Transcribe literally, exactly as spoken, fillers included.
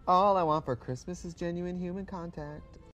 All I want for Christmas is genuine human contact.